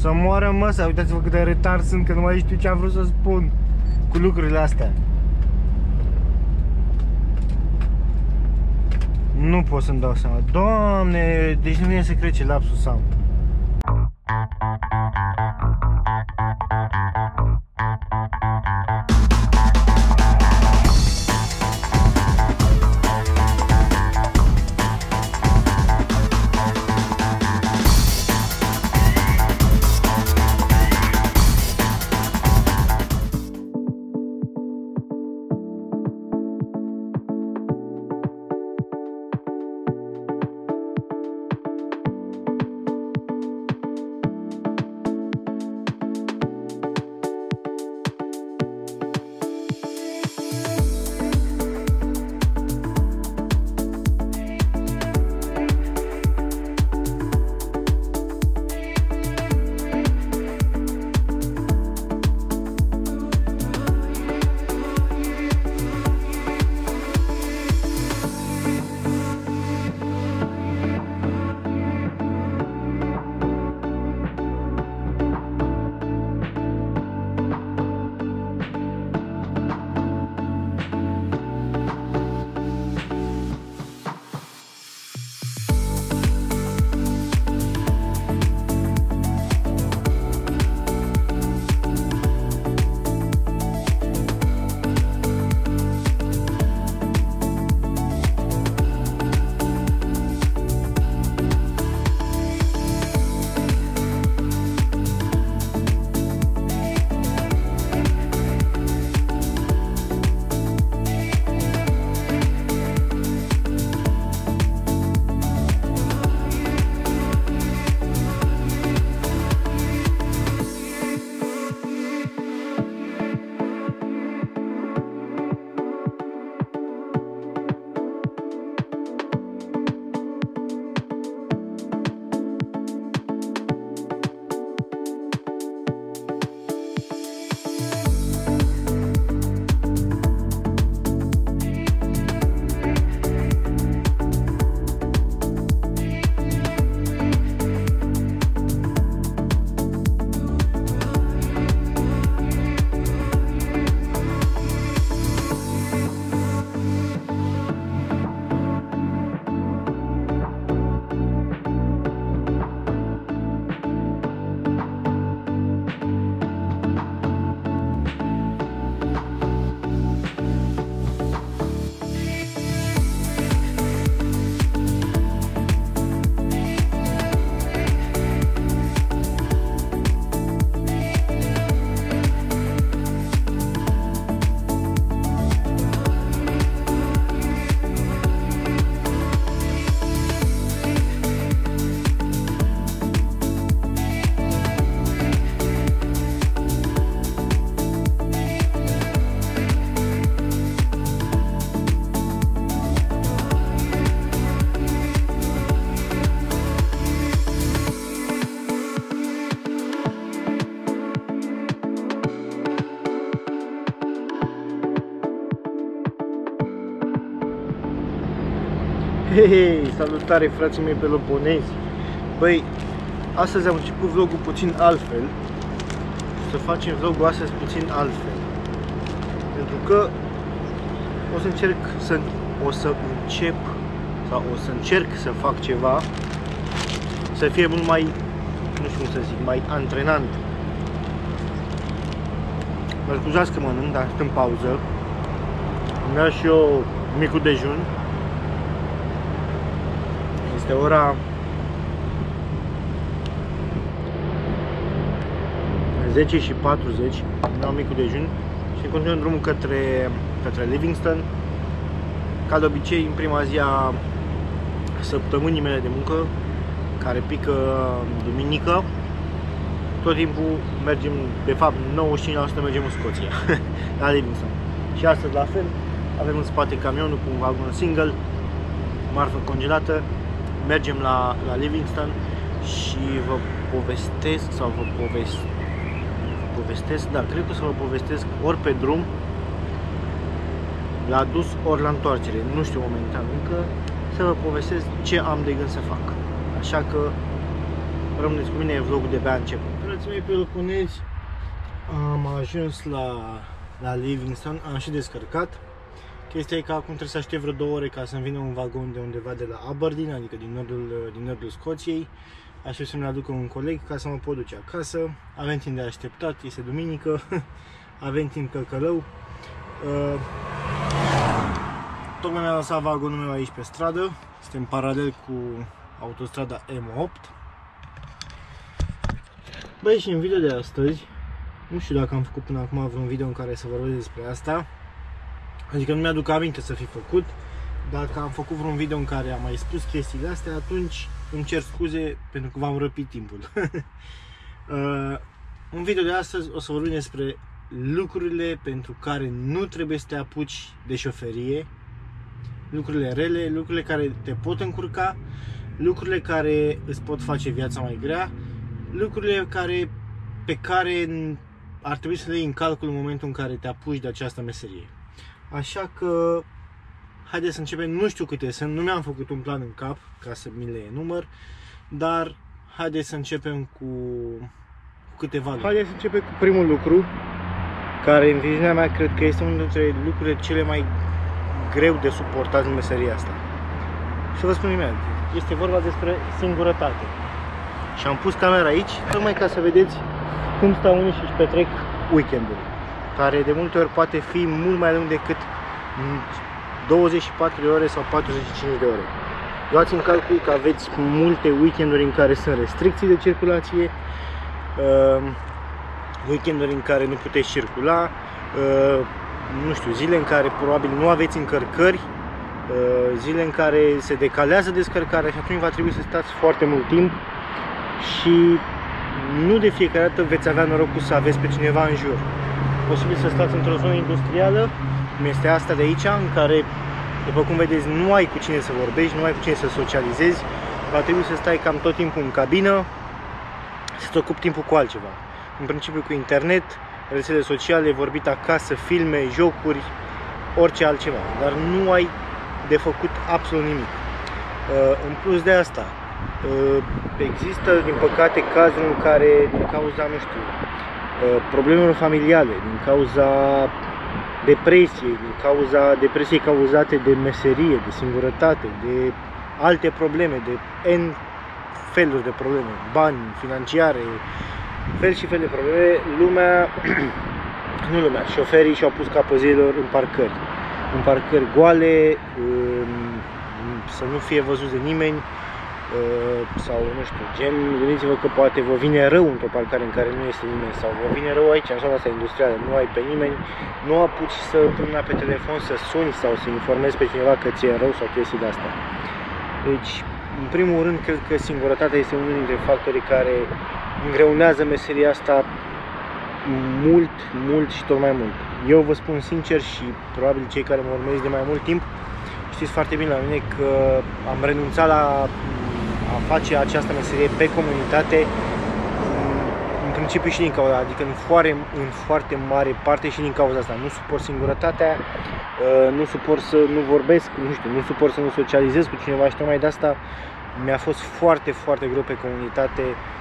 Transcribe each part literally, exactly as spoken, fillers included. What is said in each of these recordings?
Să moară măsa, uitați-vă cât de retard sunt, că nu mai știu ce am vrut să spun cu lucrurile astea. Nu pot să-mi dau seama. Doamne, deci nu vine să cred ce lapsus am. Hei, salutare frații mei peloponezi. Băi, astăzi am început vlogul puțin altfel. Să facem vlogul astăzi puțin altfel. Pentru că o să încerc să o să încep sau o să încerc să fac ceva să fie mult mai, nu știu cum să zic, mai antrenant. Mă scuzați că mănânc, dar sunt în pauză. Îmi iau și eu micul dejun. Este ora zece și patruzeci. Îmi iau micul dejun și continuăm drumul către, către Livingston. Ca de obicei, în prima zi a săptămânii mele de muncă, care pică duminică, tot timpul mergem, de fapt nouăzeci și cinci la sută mergem în Scoția, la Livingston. Și astăzi la fel, avem în spate camionul cu un vagon single, marfă congelată, mergem la, la Livingston și vă povestesc sau vă povestesc, povestesc, da, cred că să vă povestesc ori pe drum, la dus, ori la întoarcere, nu știu momentan încă, să vă povestesc ce am de gând să fac. Așa că rămâneți cu mine, vlogul de pe a început. Până Frații mei peloponezi, am ajuns la, la Livingston, am și descărcat. Chestia e că acum trebuie să aștept vreo două ore ca să-mi vină un vagon de undeva de la Aberdeen, adică din nordul, din nordul Scoției. Aștept să-mi aducă un coleg ca să mă pot duce acasă. Avem timp de așteptat, este duminică, avem timp călcălău. Uh, Tocmai mi-a lăsat vagonul meu aici pe stradă, este în paralel cu autostrada M opt. Băi, și în video de astăzi, nu știu dacă am făcut până acum vreun video în care să vorbesc despre asta, adică nu mi-aduc aminte să fi făcut. Dacă am făcut vreun video în care am mai spus chestiile astea, atunci îmi cer scuze pentru că v-am răpit timpul. uh, în video de astăzi o să vorbim despre lucrurile pentru care nu trebuie să te apuci de șoferie, lucrurile rele, lucrurile care te pot încurca, lucrurile care îți pot face viața mai grea, lucrurile care, pe care ar trebui să le iei în calcul în momentul în care te apuci de această meserie. Așa că haideți să începem. Nu știu câte sunt, nu mi-am făcut un plan în cap ca să mi le enumăr, dar haideți să începem cu, cu câteva lucruri. Haideți să începem cu primul lucru, care în viziunea mea cred că este unul dintre lucrurile cele mai greu de suportat în meseria asta. Și vă spun imediat, este vorba despre singurătate. Și am pus camera aici tocmai ca să vedeți cum stau unii și își petrec weekendul, care de multe ori poate fi mult mai lung decât douăzeci și patru de ore sau patruzeci și cinci de ore. Luați în calcul că aveți multe weekenduri în care sunt restricții de circulație, uh, weekenduri în care nu puteți circula, uh, nu știu, zile în care probabil nu aveți încărcări, uh, zile în care se decalează descărcarea și atunci va trebui să stați foarte mult timp și nu de fiecare dată veți avea norocul să aveți pe cineva în jur. Posibil să stați într-o zonă industrială, cum este asta de aici, în care, după cum vedeți, nu ai cu cine să vorbești, nu ai cu cine să socializezi, va trebui să stai cam tot timpul în cabină, să-ți ocupi timpul cu altceva. În principiu cu internet, rețele sociale, vorbit acasă, filme, jocuri, orice altceva, dar nu ai de făcut absolut nimic. În plus de asta, există, din păcate, cazuri în care, din cauza, nu știu, problemelor familiale, din cauza depresiei, din cauza depresiei cauzate de meserie, de singurătate, de alte probleme, de N feluri de probleme, bani, financiare, fel și fel de probleme, lumea, nu lumea, șoferii și-au pus capăt zilelor în parcări, în parcări goale, să nu fie văzut de nimeni, sau nu știu, gen, gândiți-vă că poate vă vine rău într-o parcare în care nu este nimeni, sau vă vine rău aici, în zona asta industrială, nu ai pe nimeni, nu apuci să pui mâna pe telefon să suni sau să informezi pe cineva că ți-e rău sau chestii de astea. Deci, în primul rând, cred că singurătatea este unul dintre factorii care îngreunează meseria asta mult, mult și tot mai mult. Eu vă spun sincer și probabil cei care mă urmăriți de mai mult timp, știți foarte bine la mine că am renunțat la a face această meserie pe comunitate, în principiu și din cauza, adică în foarte, în foarte mare parte și din cauza asta. Nu suport singurătatea, nu suport să nu vorbesc, nu știu, nu suport să nu socializez cu cineva și tocmai de asta mi-a fost foarte, foarte greu pe comunitate,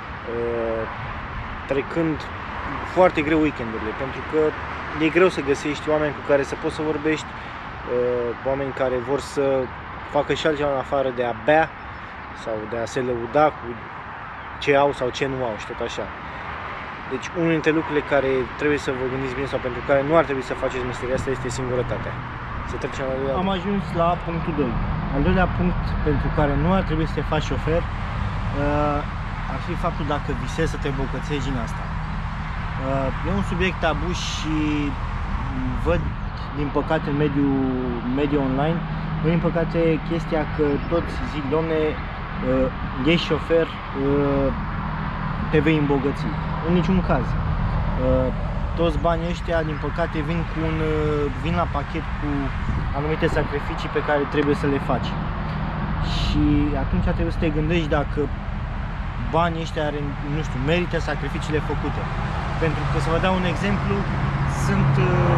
trecând foarte greu weekendurile, pentru că e greu să găsești oameni cu care să poți să vorbești, oameni care vor să facă și altceva în afară de a bea sau de a se lăuda cu ce au sau ce nu au și tot așa. Deci unul dintre lucrurile care trebuie să vă gândiți bine sau pentru care nu ar trebui să faceți meseria asta este singurătatea. Să trecem la doilea. Am ajuns la punctul doi. Al doilea punct pentru care nu ar trebui să te faci șofer ar fi faptul dacă visezi să te bocățești din asta. E un subiect tabu și văd, din păcate, în mediul, mediul online, văd, din păcate, chestia că toți zic, domne, ești șofer, te vei îmbogăți. În niciun caz. Toți banii ăștia, din păcate, vin, cu un, vin la pachet cu anumite sacrificii pe care trebuie să le faci. Și atunci trebuie să te gândești dacă banii ăștia, nu știu, merită sacrificiile făcute. Pentru că, să vă dau un exemplu, sunt,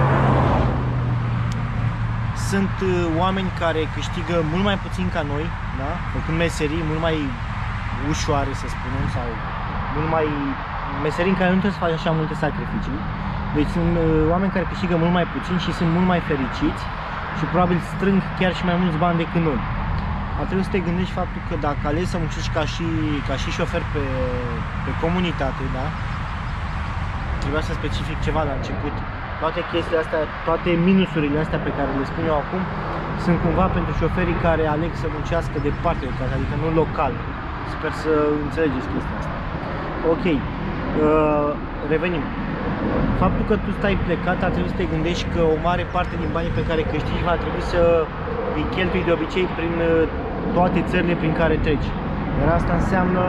sunt oameni care câștigă mult mai puțin ca noi, da? Făcând meserii mult mai ușoare, să spunem, sau mult mai, meserii în care nu trebuie să faci așa multe sacrificii. Deci sunt uh, oameni care câștigă mult mai puțin și sunt mult mai fericiți și probabil strâng chiar și mai mulți bani decât noi. Ar trebui să te gândești faptul că dacă alegi să muncești ca și, ca și șofer pe, pe comunitate, da? Trebuia să specific ceva la început. Toate chestiile astea, toate minusurile astea pe care le spun eu acum, sunt cumva pentru șoferii care aleg să muncească departe de casă, adică nu local. Sper să înțelegeți chestia asta. Ok, uh, revenim. Faptul că tu stai plecat, ar trebui să te gândești că o mare parte din banii pe care câștigi va trebui să îi cheltui de obicei prin toate țările prin care treci. Iar asta înseamnă,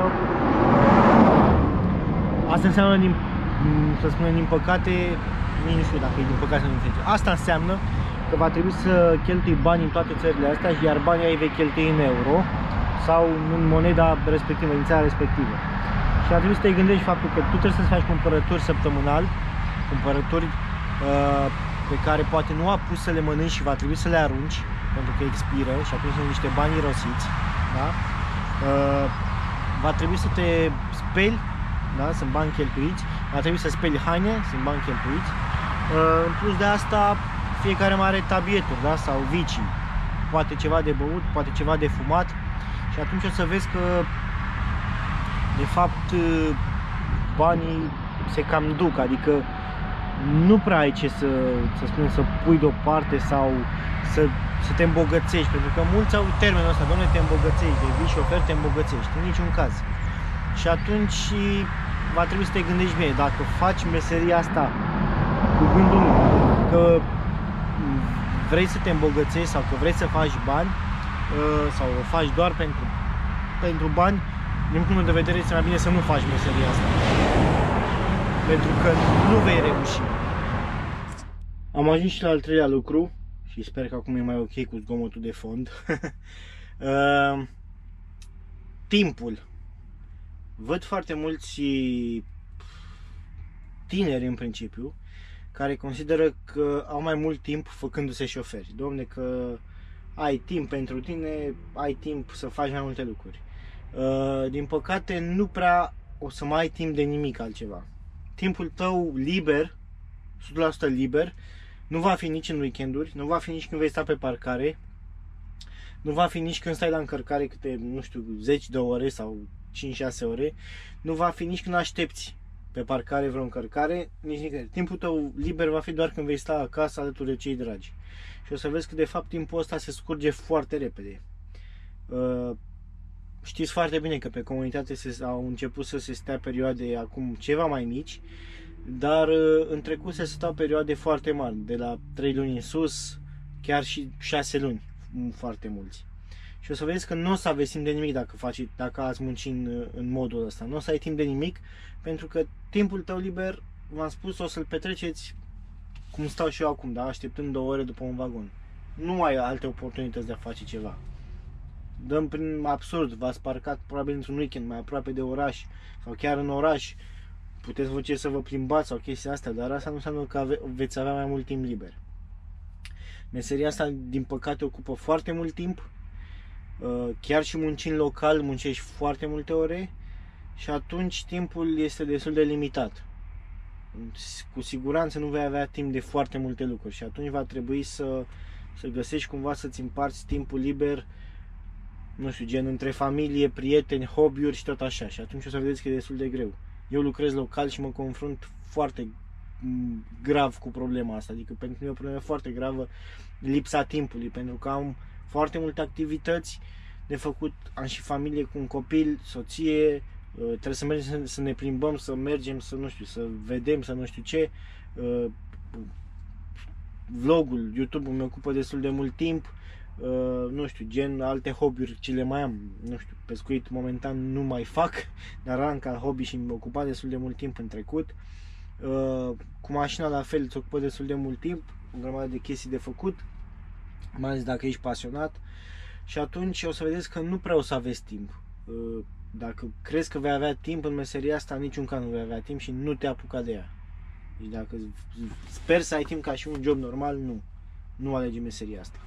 asta înseamnă din, să spunem, din păcate, nu știu dacă e din păcate să nu înțelege. Asta înseamnă că va trebui să cheltui bani în toate țările astea, iar banii ai vei cheltui în euro sau în moneda respectivă, în țara respectivă. Și ar trebui să te gândești faptul că tu trebuie să-ți faci cumpărături săptămânal, cumpărături uh, pe care poate nu a pus să le mănânci și va trebui să le arunci pentru că expiră și atunci sunt niște bani irosiți, da? Uh, va trebui să te speli, da? Sunt bani cheltuiți, va trebui să speli haine, sunt bani cheltuiți. Uh, în plus de asta, fiecare mai are tabieturi, da? Sau vicii, poate ceva de băut, poate ceva de fumat și atunci o să vezi că de fapt banii se cam duc, adică nu prea ai ce să, să spunem, să pui deoparte sau să, să te îmbogățești, pentru că mulți au termenul ăsta, doamne, te îmbogățești, devii șofer, te îmbogățești, în niciun caz. Și atunci va trebui să te gândești bine, dacă faci meseria asta cu gândul că vrei să te îmbogățești sau că vrei să faci bani sau o faci doar pentru, pentru bani, din punctul meu de vedere este mai bine să nu faci meseria asta, pentru că nu vei reuși. Am ajuns și la al treilea lucru și sper că acum e mai ok cu zgomotul de fond. uh, timpul. Văd foarte mulți tineri în principiu care consideră că au mai mult timp făcându-se șoferi. Dom'le, că ai timp pentru tine, ai timp să faci mai multe lucruri. Uh, din păcate nu prea o să mai ai timp de nimic altceva. Timpul tău liber, o sută la sută liber, nu va fi nici în weekenduri, nu va fi nici când vei sta pe parcare, nu va fi nici când stai la încărcare câte, nu știu, zeci de ore sau cinci șase ore, nu va fi nici când aștepți pe parcare vreo încărcare, nici nicăieri. Timpul tău liber va fi doar când vei sta acasă alături de cei dragi. Și o să vezi că de fapt timpul ăsta se scurge foarte repede. Uh, Știți foarte bine că pe comunitate se, au început să se stea perioade acum ceva mai mici, dar în trecut se stau perioade foarte mari, de la trei luni în sus, chiar și șase luni, foarte mulți. Și o să vedeți că nu o să aveți timp de nimic dacă, faci, dacă ați munci în, în modul ăsta, nu o să ai timp de nimic, pentru că timpul tău liber, v-am spus, o să-l petreceți cum stau și eu acum, da? Așteptând două ore după un vagon. Nu ai alte oportunități de a face ceva. Dăm prin absurd, v-ați parcat probabil într-un weekend mai aproape de oraș sau chiar în oraș, puteți vă să vă plimbați sau chestia asta, dar asta nu înseamnă că ave veți avea mai mult timp liber. Meseria asta, din păcate, ocupă foarte mult timp, chiar și muncind local muncești foarte multe ore și atunci timpul este destul de limitat. Cu siguranță nu vei avea timp de foarte multe lucruri și atunci va trebui să, să găsești cumva să-ți împarți timpul liber, nu știu, gen între familie, prieteni, hobby-uri și tot așa. Și atunci o să vedeți că e destul de greu. Eu lucrez local și mă confrunt foarte grav cu problema asta. Adică pentru mine e o problemă foarte gravă lipsa timpului, pentru că am foarte multe activități de făcut, am și familie cu un copil, soție, trebuie să mergem să ne plimbăm, să mergem, să nu știu, să vedem, să nu știu ce. Vlogul, YouTube-ul mi ocupă destul de mult timp. Uh, nu știu, gen alte hobby-uri ce le mai am, nu știu, pescuit momentan nu mai fac, dar am ca hobby și mi-a ocupat destul de mult timp în trecut. Uh, cu mașina la fel îți ocupă destul de mult timp, o grămadă de chestii de făcut, mai ales dacă ești pasionat și atunci o să vedeți că nu prea o să aveți timp. Uh, dacă crezi că vei avea timp în meseria asta, în niciun caz nu vei avea timp și nu te apuca de ea. Deci dacă sper să ai timp ca și un job normal, nu, nu alege meseria asta.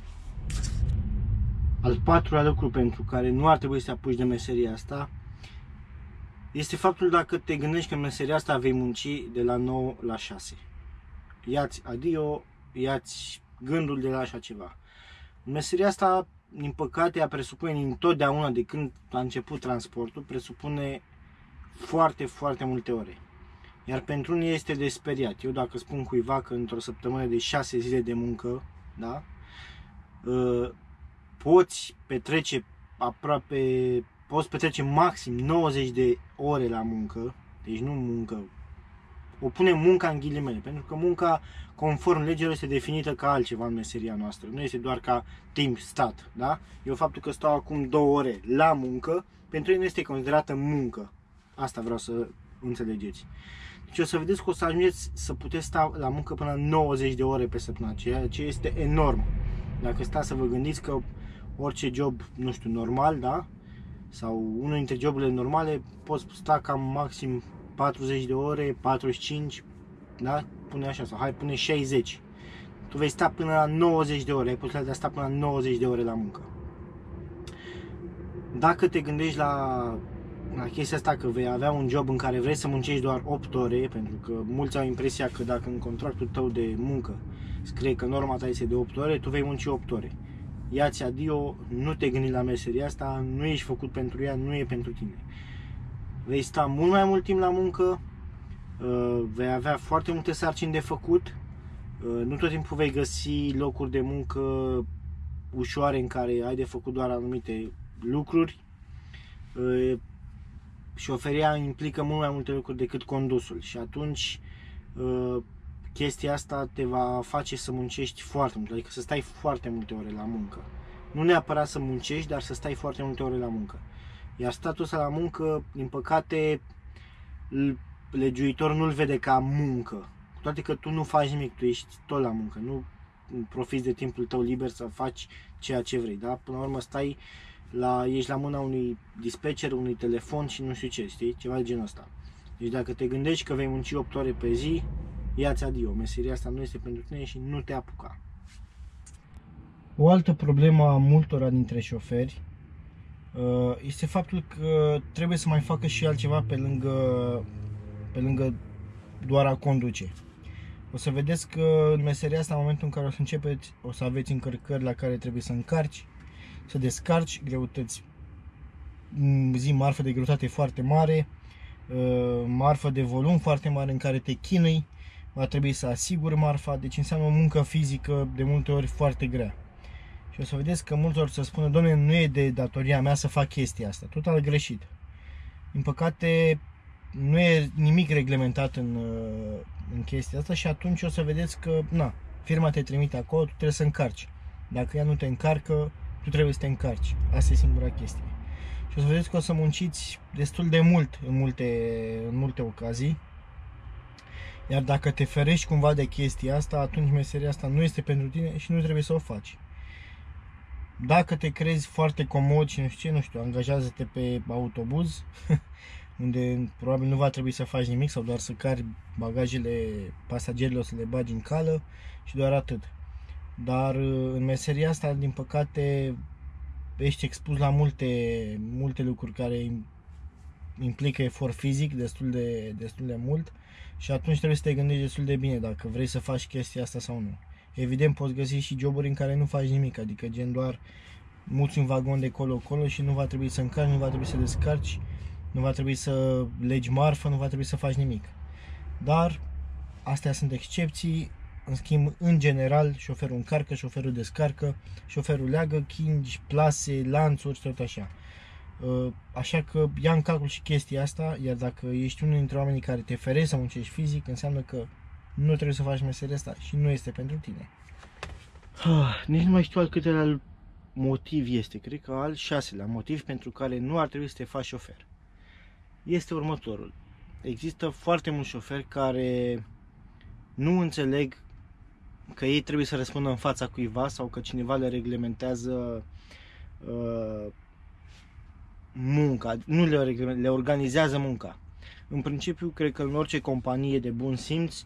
Al patrulea lucru pentru care nu ar trebui să te apuci de meseria asta este faptul dacă te gândești că în meseria asta vei munci de la nouă la șase. Ia-ți adio, ia-ți gândul de la așa ceva. În meseria asta, din păcate, ea presupune întotdeauna, de când a început transportul, presupune foarte, foarte multe ore. Iar pentru unii este de speriat. Eu dacă spun cuiva că într-o săptămână de șase zile de muncă, da, poți petrece aproape, poți petrece maxim nouăzeci de ore la muncă, deci nu muncă, o punem munca în ghilimele, pentru că munca, conform legilor, este definită ca altceva în meseria noastră. Nu este doar ca timp stat, da? Eu faptul că stau acum două ore la muncă, pentru ei nu este considerată muncă. Asta vreau să înțelegeți. Deci o să vedeți că o să ajungeți să puteți sta la muncă până la nouăzeci de ore pe săptămână, ceea ce este enorm. Dacă stați să vă gândiți că orice job, nu știu, normal, da? Sau unul dintre joburile normale, poți sta cam maxim patruzeci de ore, patruzeci și cinci, da? Pune așa, sau hai, pune șaizeci. Tu vei sta până la nouăzeci de ore, ai posibilitatea de a sta până la nouăzeci de ore la muncă. Dacă te gândești la, la chestia asta că vei avea un job în care vrei să muncești doar opt ore, pentru că mulți au impresia că dacă în contractul tău de muncă scrie că norma ta este de opt ore, tu vei munci opt ore. Ia-ți adio, nu te gândi la meseria asta, nu ești făcut pentru ea, nu e pentru tine. Vei sta mult mai mult timp la muncă, vei avea foarte multe sarcini de făcut, nu tot timpul vei găsi locuri de muncă ușoare în care ai de făcut doar anumite lucruri. Șoferia implică mult mai multe lucruri decât condusul și atunci chestia asta te va face să muncești foarte mult, adică să stai foarte multe ore la muncă. Nu neapărat să muncești, dar să stai foarte multe ore la muncă. Iar statul ăsta la muncă, din păcate, legiuitorul nu-l vede ca muncă. Cu toate că tu nu faci nimic, tu ești tot la muncă, nu profiți de timpul tău liber să faci ceea ce vrei, da? Până la urmă stai la, ești la mâna unui dispatcher, unui telefon și nu știu ce, știi? Ceva de genul ăsta. Deci dacă te gândești că vei munci opt ore pe zi, ia-ți adio, meseria asta nu este pentru tine și nu te apuca. O altă problemă a multora dintre șoferi este faptul că trebuie să mai facă și altceva pe lângă, pe lângă doar a conduce. O să vedeți că în meseria asta, în momentul în care o să începeți, o să aveți încărcări la care trebuie să încarci, să descarci, greutăți, zi, marfă de greutate foarte mare, marfă de volum foarte mare în care te chinui, va trebui să asiguri marfa, deci înseamnă o muncă fizică de multe ori foarte grea. Și o să vedeți că mulți ori să spună, doamne, nu e de datoria mea să fac chestia asta, total greșit. Din păcate, nu e nimic reglementat în, în chestia asta și atunci o să vedeți că, na, firma te trimite acolo, tu trebuie să încarci. Dacă ea nu te încarcă, tu trebuie să te încarci. Asta e singura chestie. Și o să vedeți că o să munciți destul de mult în multe, în multe ocazii. Iar dacă te ferești cumva de chestia asta, atunci meseria asta nu este pentru tine și nu trebuie să o faci. Dacă te crezi foarte comod și nu știu ce, nu știu, angajează-te pe autobuz, unde probabil nu va trebui să faci nimic sau doar să cari bagajele pasagerilor, să le bagi în cală și doar atât. Dar în meseria asta, din păcate, ești expus la multe, multe lucruri care implică efort fizic destul de, destul de mult și atunci trebuie să te gândești destul de bine dacă vrei să faci chestia asta sau nu. Evident, poți găsi și joburi în care nu faci nimic, adică gen doar muți un vagon de colo-colo și nu va trebui să încarci, nu va trebui să descarci, nu va trebui să legi marfă, nu va trebui să faci nimic. Dar astea sunt excepții, în schimb, în general, șoferul încarcă, șoferul descarcă, șoferul leagă, chingi, plase, lanțuri, tot așa. Așa că ia în calcul și chestia asta, iar dacă ești unul dintre oamenii care te ferești să muncești fizic, înseamnă că nu trebuie să faci meseria asta și nu este pentru tine. Ah, nici nu mai știu al câtelea motiv este, cred că al șaselea motiv pentru care nu ar trebui să te faci șofer. Este următorul. Există foarte mulți șoferi care nu înțeleg că ei trebuie să răspundă în fața cuiva sau că cineva le reglementează uh, munca, nu le, le organizează munca. În principiu, cred că în orice companie de bun simț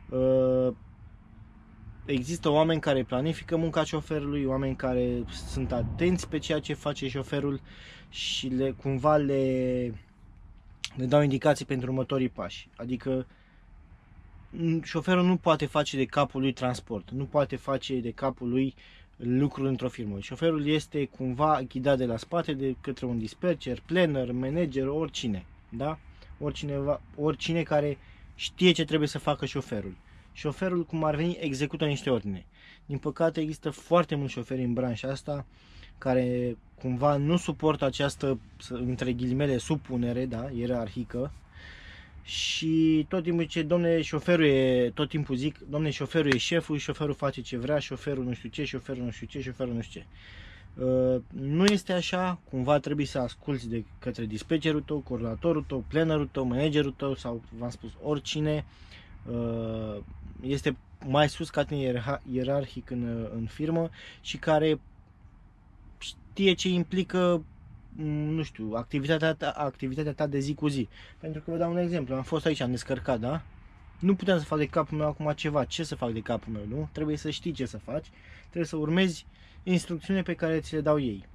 există oameni care planifică munca șoferului, oameni care sunt atenți pe ceea ce face șoferul și le, cumva le, le dau indicații pentru următorii pași. Adică șoferul nu poate face de capul lui transport, nu poate face de capul lui lucruri într-o firmă. Șoferul este cumva ghidat de la spate de către un dispatcher, planner, manager, oricine, da? Oricine, oricine care știe ce trebuie să facă șoferul. Șoferul, cum ar veni, execută niște ordine. Din păcate există foarte mulți șoferi în branșa asta care cumva nu suportă această, între ghilimele, supunere, da, ierarhică. Și tot timpul zice, domne, șoferul e, tot timpul zic, domne, șoferul e șeful, șoferul face ce vrea, șoferul nu știu ce, șoferul nu știu ce, șoferul nu știu ce. Uh, nu este așa, cumva trebuie să asculți de către dispatcherul tău, coordonatorul tău, plannerul tău, managerul tău sau, v-am spus, oricine uh, este mai sus ca tine ierarhic în, în firmă și care știe ce implică, nu știu, activitatea ta, activitatea ta de zi cu zi. Pentru că vă dau un exemplu, am fost aici, am descărcat, da? Nu puteam să fac de capul meu acum ceva, ce să fac de capul meu, nu? Trebuie să știi ce să faci, trebuie să urmezi instrucțiunile pe care ți le dau ei.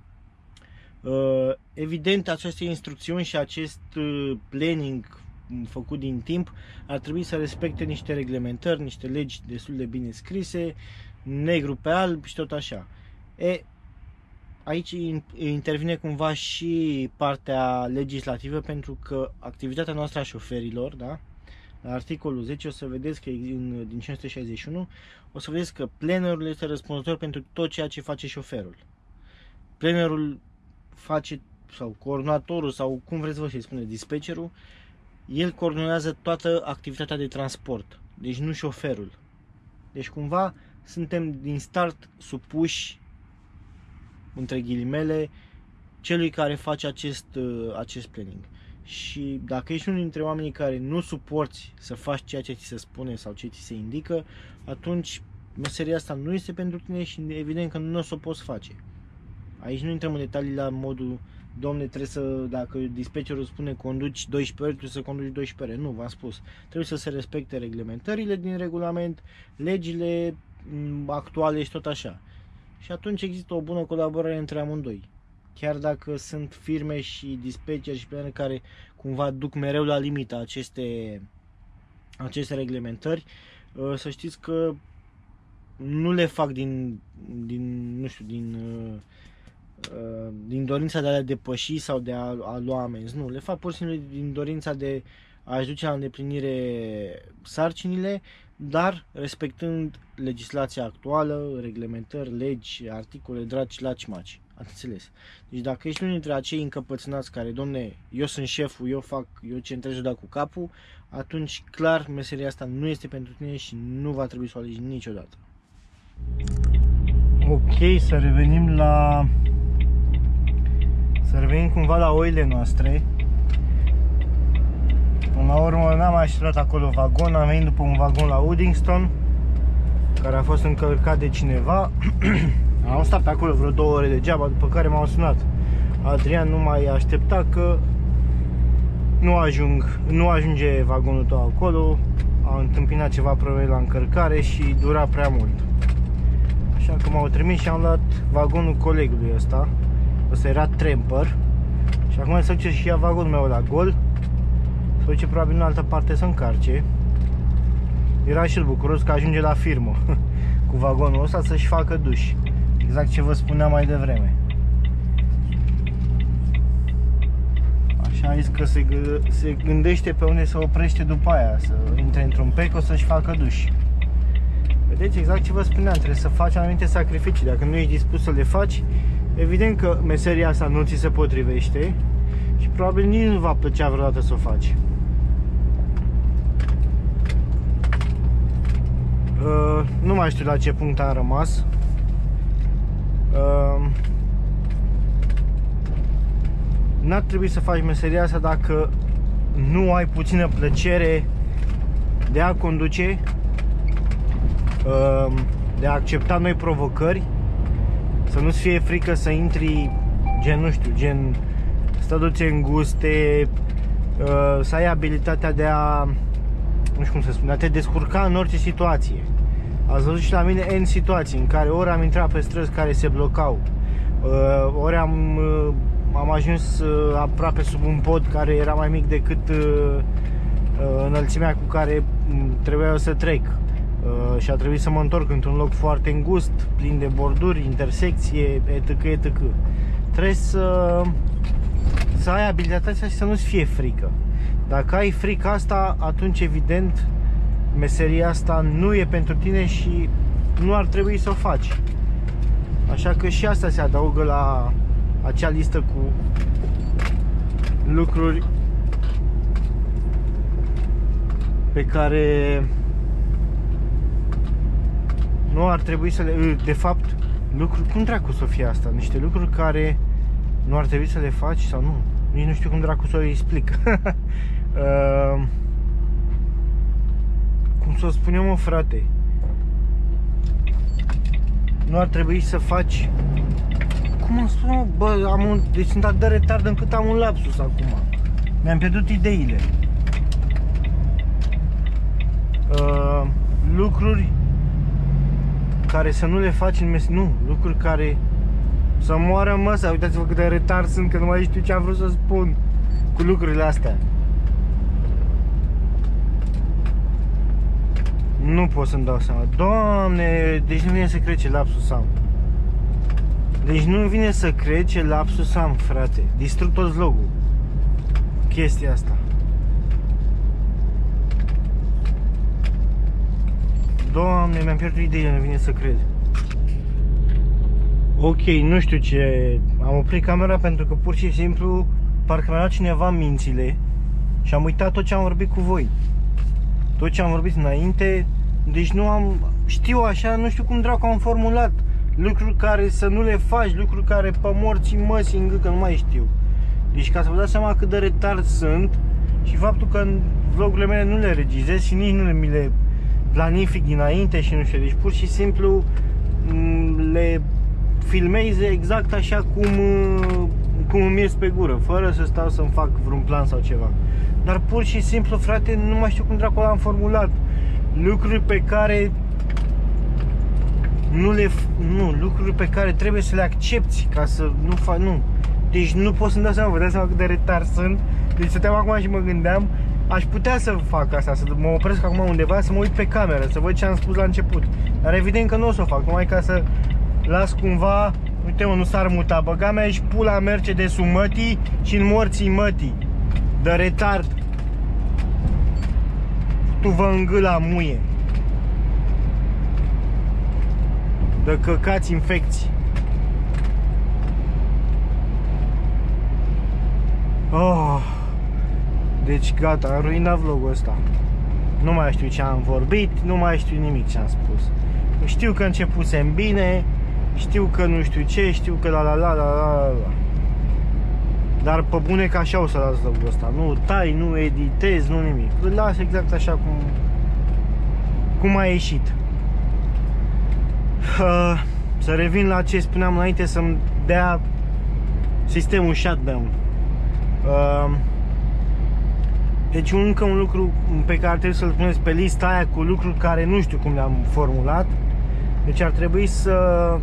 Evident, aceste instrucțiuni și acest planning făcut din timp ar trebui să respecte niște reglementări, niște legi destul de bine scrise, negru pe alb și tot așa. E, aici intervine cumva și partea legislativă, pentru că activitatea noastră a șoferilor, da? La articolul zece o să vedeți că din cinci sute șaizeci și unu o să vedeți că plannerul este răspunzător pentru tot ceea ce face șoferul. Plannerul face, sau coordonatorul, sau cum vreți vă să-i spune, dispatcherul, el coordonează toată activitatea de transport, deci nu șoferul. Deci cumva suntem din start supuși, între ghilimele, celui care face acest, acest planning. Și dacă ești unul dintre oamenii care nu suporți să faci ceea ce ți se spune sau ce ți se indică, atunci meseria asta nu este pentru tine și evident că nu o să o poți face. Aici nu intrăm în detalii la modul, domne, trebuie să, dacă dispatcherul spune conduci doisprezece ore, trebuie să conduci doisprezece ore. Nu, v-am spus. Trebuie să se respecte reglementările din regulament, legile actuale și tot așa. Și atunci există o bună colaborare între amândoi. Chiar dacă sunt firme și dispatcheri și planeri care cumva duc mereu la limită aceste, aceste reglementări, să știți că nu le fac din, din nu știu, din, din dorința de a le depăși sau de a, a lua amenzi. Nu, le fac pur și simplu din dorința de a-și duce la îndeplinire sarcinile, dar respectând legislația actuală, reglementări, legi, articole, dragi, laci, maci. Ați înțeles? Deci dacă ești unul dintre acei încăpățânați care, domne, eu sunt șeful, eu fac, eu centrez da cu capul, atunci clar meseria asta nu este pentru tine și nu va trebui să o alegi niciodată. Ok, să revenim la... Să revenim cumva la oile noastre. Până la urmă n-am mai așteptat acolo vagon, am venit după un vagon la Uddingston, care a fost încălcat de cineva. Am stat pe acolo vreo două ore degeaba, după care m-au sunat. Adrian, nu mai aștepta că nu ajung, nu ajunge vagonul tău acolo, a întâmpinat ceva probleme la încărcare și dura prea mult. Așa că m-au trimis și am luat vagonul colegului ăsta. Ăsta era Tramper. Și acum se duce și ia vagonul meu la gol. Se duce probabil în altă parte să încarce. Era și el bucuros că ajunge la firmă cu vagonul ăsta să-și facă duș. Exact ce vă spuneam mai devreme. Așa a zis că se, se gândește pe unde să oprește după aia, să intre într-un peco să-și facă duș. Vedeți, exact ce vă spuneam, trebuie să faci anumite sacrificii. Dacă nu ești dispus să le faci, evident că meseria asta nu ți se potrivește și probabil nici nu va plăcea vreodată să o faci. Uh, nu mai știu la ce punct am rămas. Uh, N-ar trebui să faci meseria asta dacă nu ai puțină plăcere de a conduce, uh, de a accepta noi provocări, să nu-ți fie frică să intri, gen, nu știu, gen stăduțe înguste, uh, să ai abilitatea de a, nu știu cum să spun, de a te descurca în orice situație. Ați văzut și la mine N situații în care ori am intrat pe străzi care se blocau, ori am am ajuns uh, aproape sub un pod care era mai mic decât uh, uh, înălțimea cu care trebuia eu să trec. Uh, și a trebuit să mă întorc într-un loc foarte îngust, plin de borduri, intersecție, etc, et cetera. Trebuie să, să ai abilitatea asta și să nu-ți fie frică. Dacă ai frică asta, atunci evident meseria asta nu e pentru tine și nu ar trebui să o faci. Așa că și asta se adaugă la acea listă cu lucruri pe care nu ar trebui să le... De fapt, lucruri... Cum dracu să fie asta? Niște lucruri care nu ar trebui să le faci sau nu? Nici nu știu cum dracu să o explic. uh, cum să o spun eu, mă, frate? Nu ar trebui să faci... Cum am spus, mă? Bă, am un... Deci sunt atât de retard încât am un lapsus acum. Mi-am pierdut ideile. Uh, lucruri care să nu le faci în mes... Nu, lucruri care să moară măsa. Uitați-vă cât de retard sunt, că nu mai știu ce am vrut să spun cu lucrurile astea. Nu pot să-mi dau seama. Doamne, deci nu vine să cred ce lapsus am. Deci nu vine să cred ce lapsus am, frate. Distrug toți vlogul. Chestia asta. Doamne, mi-am pierdut ideea, nu vine să cred. Ok, nu știu ce... Am oprit camera pentru că pur și simplu parcă mi-a luat cineva mințile și am uitat tot ce am vorbit cu voi. Tot ce am vorbit înainte. Deci nu am... Știu așa, nu știu cum dracu am formulat. Lucruri care să nu le faci, lucruri care pe morții măsii îngâcă, nu mai știu. Deci ca să vă dați seama cât de retard sunt și faptul că în vlogurile mele nu le regizez și nici nu mi le planific dinainte și nu știu, deci pur și simplu le filmez exact așa cum, cum îmi ies pe gură, fără să stau să-mi fac vreun plan sau ceva. Dar pur și simplu, frate, nu mai știu cum dracu l-am formulat. Lucruri pe care nu le... Nu, lucruri pe care trebuie să le accepti ca să nu fac... Nu. Deci nu pot să-mi dau seama, vă dați seama cât de retard sunt. Deci stăteam acum și mă gândeam, aș putea să fac asta, să mă opresc acum undeva, să mă uit pe cameră, să văd ce am spus la început. Dar evident că nu o să o fac, numai ca să las cumva... Uite, mă, nu s-ar muta, băga mea și pula Mercedes-ul mătii și în morții mătii. De retard. Tu vă îngâla muie. De căcați infecții. Oh. Deci gata, am ruinat vlogul ăsta. Nu mai știu ce am vorbit, nu mai știu nimic ce am spus. Știu că începusem bine, știu că nu știu ce, știu că la la la la la la. Dar pe bune că așa o să las vlogul ăsta. Nu tai, nu editez, nu nimic. Îl las exact așa cum cum a ieșit. Uh, să revin la ce spuneam înainte, să-mi dea sistemul shutdown. Uh, deci încă un lucru pe care trebuie să-l puneți pe lista aia cu lucruri care nu știu cum le-am formulat. Deci ar trebui să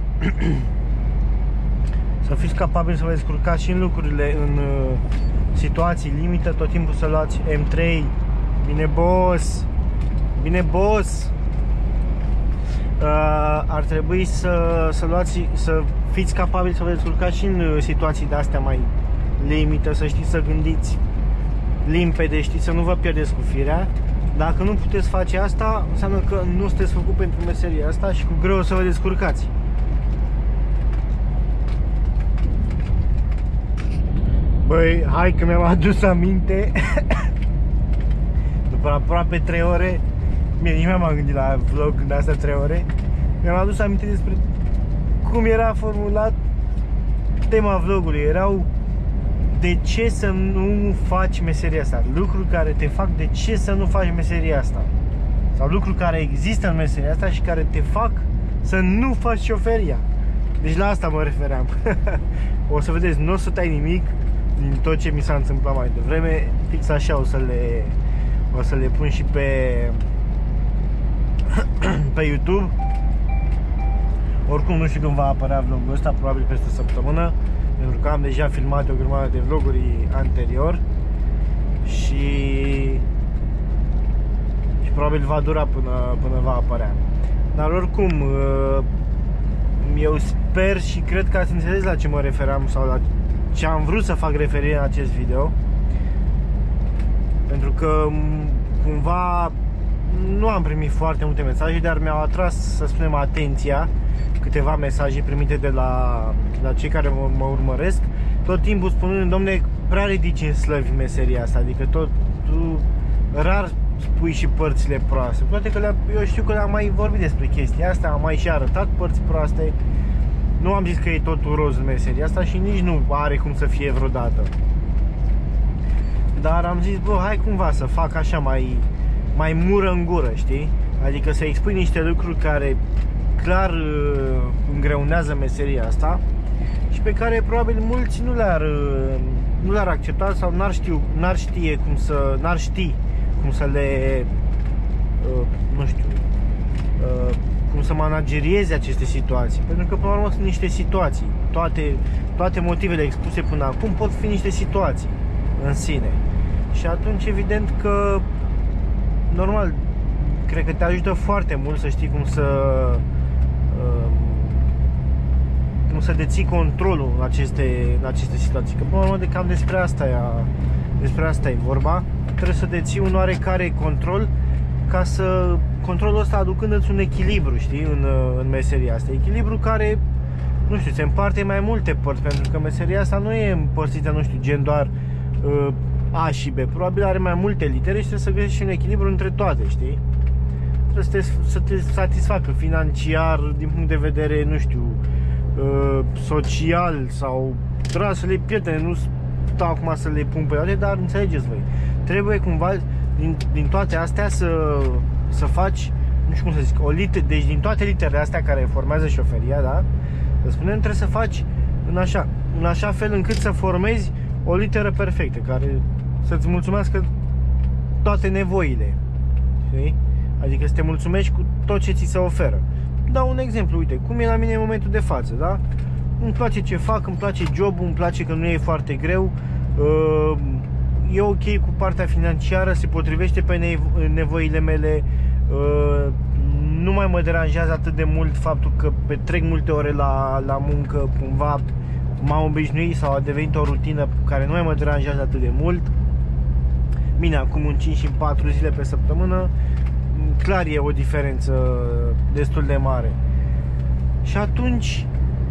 să fiți capabili să vă descurcați și în lucrurile, în uh, situații limită, tot timpul să luați M trei. Bine, boss! Bine, boss! Uh, ar trebui să, să luați, să fiți capabili să vă descurcați și în situații de astea mai limită, să știți să gândiți limpede, știți, să nu vă pierdeți cu firea. Dacă nu puteți face asta, înseamnă că nu sunteți făcut pentru meseria asta și cu greu o să vă descurcați. Băi, hai că mi-am adus aminte. După aproape trei ore, bine, nici m-am gândit la vlog de astea trei ore. Mi-am adus aminte despre cum era formulat tema vlogului. Erau de ce să nu faci meseria asta, lucruri care te fac de ce să nu faci meseria asta, sau lucruri care există în meseria asta și care te fac să nu faci șoferia. Deci la asta mă refeream. O să vedeți, nu o să tai nimic din tot ce mi s-a întâmplat mai devreme. Fix așa o să le o să le pun și pe pe YouTube. Oricum nu știu când va apărea vlogul ăsta, probabil peste săptămână. pentru că am deja filmat o grămadă de vloguri anterior și, și probabil va dura până, până va apărea. Dar oricum, eu sper și cred că ați înțeles la ce mă referam sau la ce am vrut să fac referire în acest video, pentru că cumva nu am primit foarte multe mesaje, dar mi-au atras, să spunem, atenția câteva mesaje primite de la, la cei care mă, mă urmăresc, tot timpul spunând: domne, prea ridici în slăvi meseria asta, adică tot tu rar spui și părțile proaste. Toate că le eu știu că le-am mai vorbit despre chestia asta, am mai și arătat părți proaste. Nu am zis că e totul roz în meseria asta și nici nu are cum să fie vreodată. Dar am zis, bă, hai cumva să fac așa mai, mai mură în gură, știi? Adică să expui niște lucruri care clar uh, îngreunează meseria asta și pe care probabil mulți nu le-ar uh, nu le-ar accepta sau n-ar știu, n-ar știe cum să n-ar ști cum să le uh, nu știu uh, cum să managerieze aceste situații, pentru că până la urmă sunt niște situații. Toate, toate motivele expuse până acum pot fi niște situații în sine. Și atunci evident că normal, cred că te ajută foarte mult să știi cum să uh, cum să deții controlul în aceste, în aceste situații. Că până la urmă de cam despre asta e, despre asta e vorba. Trebuie să deții un oarecare control, ca să controlul ăsta aducându-ți un echilibru, știi, în, în meseria asta. Echilibru care, nu știu, se împarte mai multe părți, pentru că meseria asta nu e împărțită, nu știu, gen doar uh, A și B. Probabil are mai multe litere și trebuie să găsești un echilibru între toate, știi? Trebuie să te, să te satisfacă financiar, din punct de vedere, nu știu, uh, social sau trasele prietene, nu stau acum să le pun pe toate, dar înțelegeți voi. Trebuie cumva din, din toate astea să, să faci, nu știu cum să zic, o liter, deci din toate literele astea care formează șoferia, da? Să spunem, trebuie să faci în așa, în așa fel încât să formezi o literă perfectă, care să-ți mulțumească toate nevoile, știi? Adică să te mulțumești cu tot ce ți se oferă. Dau un exemplu, uite, cum e la mine în momentul de față, da? Îmi place ce fac, îmi place jobul, îmi place că nu e foarte greu, e ok cu partea financiară, se potrivește pe nevoile mele, nu mai mă deranjează atât de mult faptul că petrec multe ore la, la muncă, cumva m-am obișnuit sau a devenit o rutină care nu mai mă deranjează atât de mult. Bine, acum în cinci și patru zile pe săptămână, clar e o diferență destul de mare. Și atunci,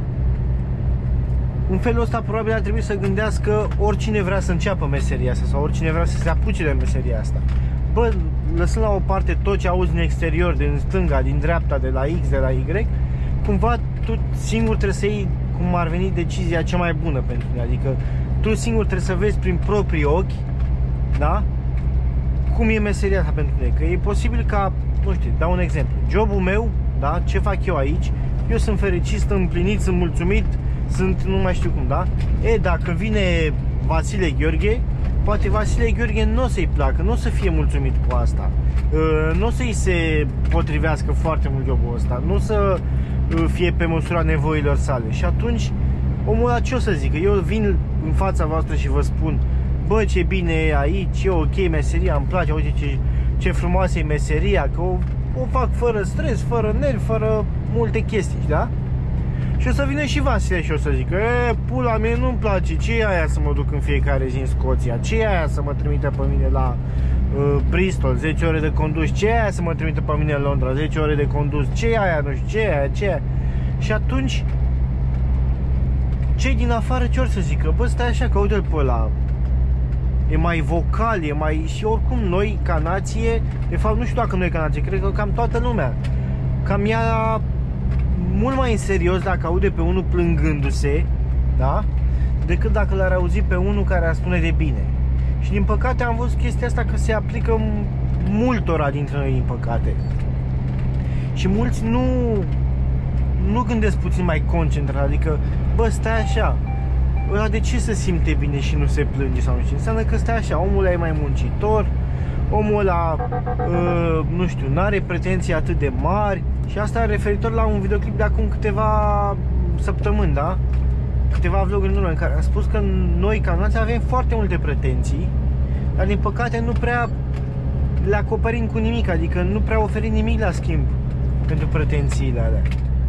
în felul ăsta probabil ar trebui să gândească oricine vrea să înceapă meseria asta sau oricine vrea să se apuce de meseria asta. Bă, lăsând la o parte tot ce auzi din exterior, din stânga, din dreapta, de la X, de la Y, cumva tu singur trebuie să iei cum ar veni decizia cea mai bună pentru tine. Adică tu singur trebuie să vezi prin proprii ochi, da? Cum e meseria asta pentru tine. Că e posibil ca, nu știu, dau un exemplu, jobul meu, da? Ce fac eu aici, eu sunt fericit, sunt împlinit, sunt mulțumit, sunt nu mai știu cum, da? E, dacă vine Vasile Gheorghe, poate Vasile Gheorghe nu o să-i placă, nu o să fie mulțumit cu asta, nu o să-i se potrivească foarte mult jobul ăsta, nu o să fie pe măsura nevoilor sale. Și atunci omul ăla ce o să zică? Eu vin în fața voastră și vă spun: bă, ce bine e aici, e ok meseria, îmi place, uite ce, ce frumoasă e meseria, că o, o fac fără stres, fără nervi, fără multe chestii, da? Și o să vină și Vasile și o să zică: e, pula mie, nu-mi place, ce e aia să mă duc în fiecare zi în Scoția, ce e aia să mă trimite pe mine la uh, Bristol, zece ore de condus, ce e aia să mă trimite pe mine în Londra, zece ore de condus, ce e aia, nu știu, ce e aia, ce e aia. Și atunci cei din afară ce or să zică? Bă, stai așa, că uite-l pe ăla, e mai vocal, e mai... Și oricum noi ca nație, de fapt nu știu dacă noi ca nație, cred că cam toată lumea cam ia mult mai în serios dacă aude pe unul plângându-se, da? Decât dacă l-ar auzi pe unul care ar spune de bine. Și din păcate am văzut chestia asta că se aplică multora dintre noi, din păcate. Și mulți nu nu gândesc puțin mai concentrat, adică, bă, stai așa, ăla de ce să simte bine și nu se plânge sau nu știu? Înseamnă că stai așa, omul ăla e mai muncitor, omul ăla, uh, nu știu, n-are pretenții atât de mari. Și asta referitor la un videoclip de acum câteva săptămâni, da? câteva vloguri în urmă în care am spus că noi ca nație avem foarte multe pretenții, dar din păcate nu prea le acoperim cu nimic, adică nu prea oferim nimic la schimb pentru pretențiile alea.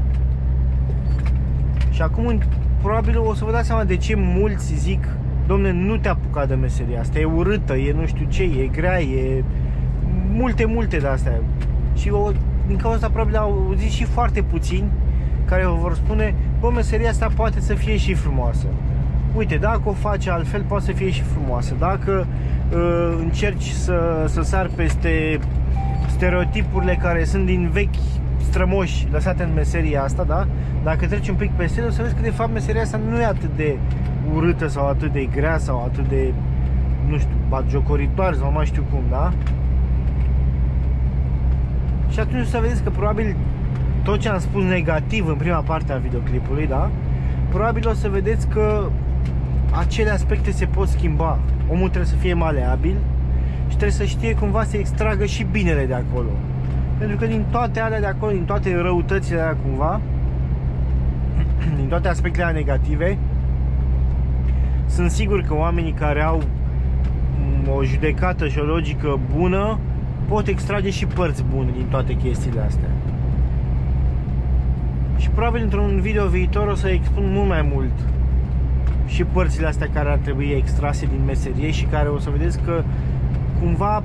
Și acum probabil o să vă dați seama de ce mulți zic: domne, nu te apuca de meseria asta, e urâtă, e nu știu ce, e grea, e multe, multe de astea. Și o, din cauza asta probabil au zis și foarte puțini care vă vor spune: bă, meseria asta poate să fie și frumoasă. Uite, dacă o faci altfel, poate să fie și frumoasă. Dacă uh, încerci să, să sari peste stereotipurile care sunt din vechi strămoși lăsate în meseria asta, da? Dacă treci un pic peste ele, o să vezi că de fapt meseria asta nu e atât de urâtă sau atât de grea sau atât de, nu știu, batjocoritoare sau mai știu cum, da? Și atunci o să vedeți că probabil tot ce am spus negativ în prima parte a videoclipului, da? Probabil o să vedeți că acele aspecte se pot schimba. Omul trebuie să fie maleabil și trebuie să știe cumva să extragă și binele de acolo. Pentru că din toate alea de acolo, din toate răutățile alea cumva, din toate aspectele alea negative, sunt sigur că oamenii care au o judecată și o logică bună pot extrage și părți bune din toate chestiile astea. Și probabil într-un video viitor o să expun mult mai mult și părțile astea care ar trebui extrase din meserie și care o să vedeți că cumva,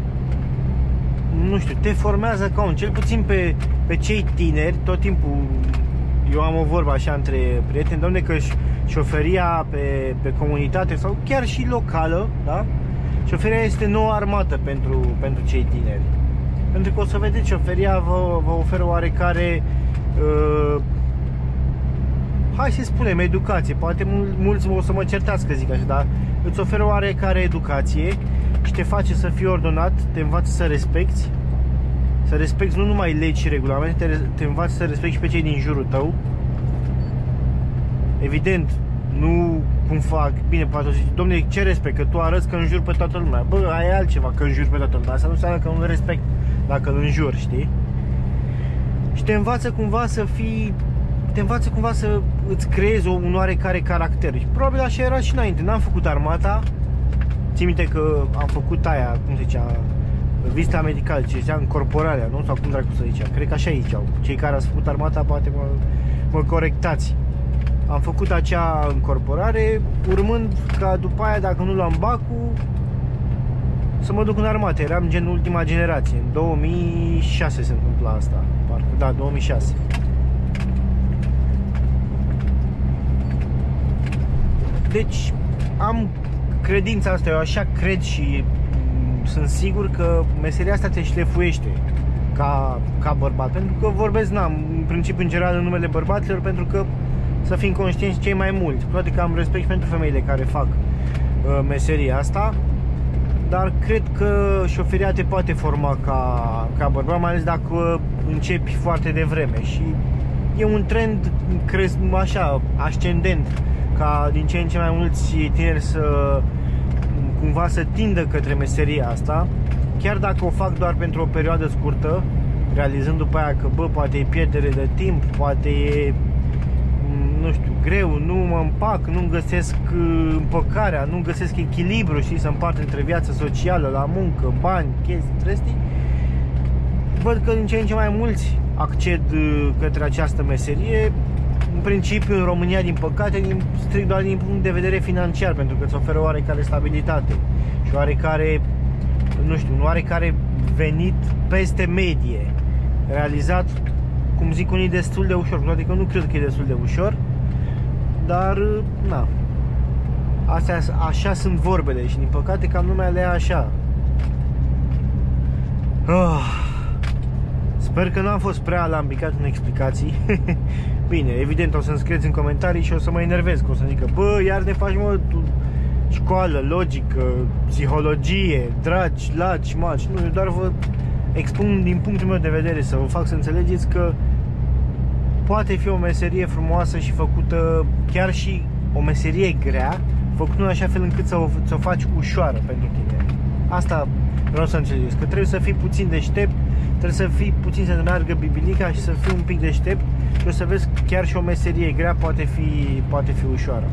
nu știu, te formează ca un, cel puțin pe, pe cei tineri. Tot timpul eu am o vorbă așa între prieteni: doamne, că șoferia pe, pe comunitate sau chiar și locală, da? Șoferia este noua armată pentru, pentru cei tineri. Pentru că o să vedeți, șoferia vă, vă oferă oarecare uh, hai să spunem educație. Poate mul, mulți o să mă certați că zic așa, dar îți oferă oarecare educație și te face să fii ordonat, te învață să respecti, să respecti nu numai legi și regulamente, te, te învață să respecti și pe cei din jurul tău. Evident, nu cum fac, bine, poate zici: dom'le, ce respect? Că tu arăți că înjuri pe toată lumea. Bă, aia e altceva, că înjuri pe toată lumea. Asta nu înseamnă că nu respect dacă îl înjuri, știi? Și te învață cumva să fii, te învață cumva să îți creezi un oarecare caracter. Și probabil așa era și înainte. N-am făcut armata. Țin minte că am făcut aia, cum se zicea, vizita medicală, ce zicea, încorporarea, nu? Sau cum dracu să zicea. Cred că așa ziceau. Cei care ați făcut armata poate mă, mă corectați. Am făcut acea încorporare, urmând ca după aia, dacă nu luam bacul, să mă duc în armată. Eram gen ultima generație. În două mii șase se întâmpla asta, parcă, da, două mii șase. Deci am credința asta, eu așa cred și sunt sigur că meseria asta te șlefuiește ca, ca bărbat. Pentru că vorbesc, n-am, în principiu, în general, în numele bărbaților, pentru că să fim conștienți cei mai mulți. Toate că am respect pentru femeile care fac uh, meseria asta, dar cred că șoferia te poate forma ca, ca bărbat, mai ales dacă începi foarte devreme. Și e un trend cresc, așa, ascendent, ca din ce în ce mai mulți tineri să cumva să tindă către meseria asta, chiar dacă o fac doar pentru o perioadă scurtă, realizând după aia că, bă, poate e pierdere de timp, poate e, nu știu, greu, nu mă împac, nu-mi găsesc împăcarea, nu găsesc echilibru, știi, să împart între viața socială, la muncă, bani, chestii, trestii. Văd că din ce în ce mai mulți acced către această meserie, în principiu în România, din păcate, din, strict doar din punct de vedere financiar, pentru că îți oferă oarecare stabilitate și oarecare, nu știu, un oarecare venit peste medie, realizat, cum zic unii, destul de ușor. Adică nu cred că e destul de ușor, dar, na, astea, așa sunt vorbele și din păcate cam lumea le ia așa. Oh. Sper că nu am fost prea alambicat în explicații. Bine, evident o să-mi scrieți în comentarii și o să mă enervez, că o să zică: bă, iar ne faci, mă, tu, școală, logică, psihologie, dragi, laci, maci. Nu, eu doar vă expun din punctul meu de vedere, să vă fac să înțelegeți că poate fi o meserie frumoasă și făcută, chiar și o meserie grea, făcută în așa fel încât să o, să o faci ușoară pentru tine. Asta vreau să înțelegeți, că trebuie să fii puțin deștept, trebuie să fii puțin să meargă bibilica și să fii un pic deștept și o să vezi chiar și o meserie grea poate fi, poate fi ușoară.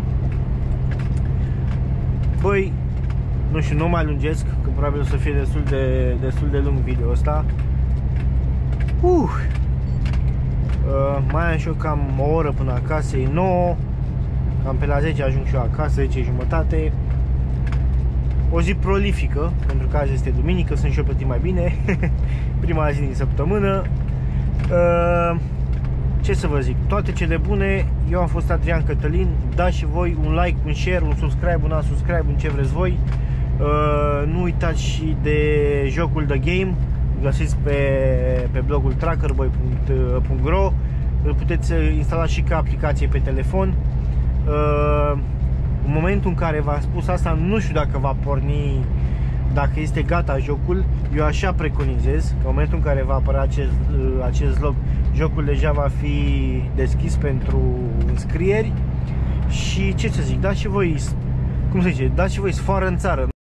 Băi, nu știu, nu mai lungesc, că probabil o să fie destul de, destul de lung video ăsta. Uh. Uh, mai am și eu cam o oră până acasă, e nouă, cam pe la zece ajung și eu acasă, zece jumătate. O zi prolifică, pentru că azi este duminică, sunt și eu plătit mai bine. Prima zi din săptămână. uh, Ce să vă zic, toate cele bune. Eu am fost Adrian Cătălin. Dați și voi un like, un share, un subscribe, un unsubscribe, un ce vreți voi. uh, Nu uitați și de jocul The Game. Îl găsiți pe, pe blogul trackerboy punct ro. Îl puteți instala și ca aplicație pe telefon. uh, În momentul în care v-am spus asta, nu știu dacă va porni, dacă este gata jocul. Eu așa preconizez că în momentul în care va apărea acest, acest vlog, jocul deja va fi deschis pentru înscrieri. Și ce să zic, dați și voi, cum se zice, dați și voi sfoară în țară.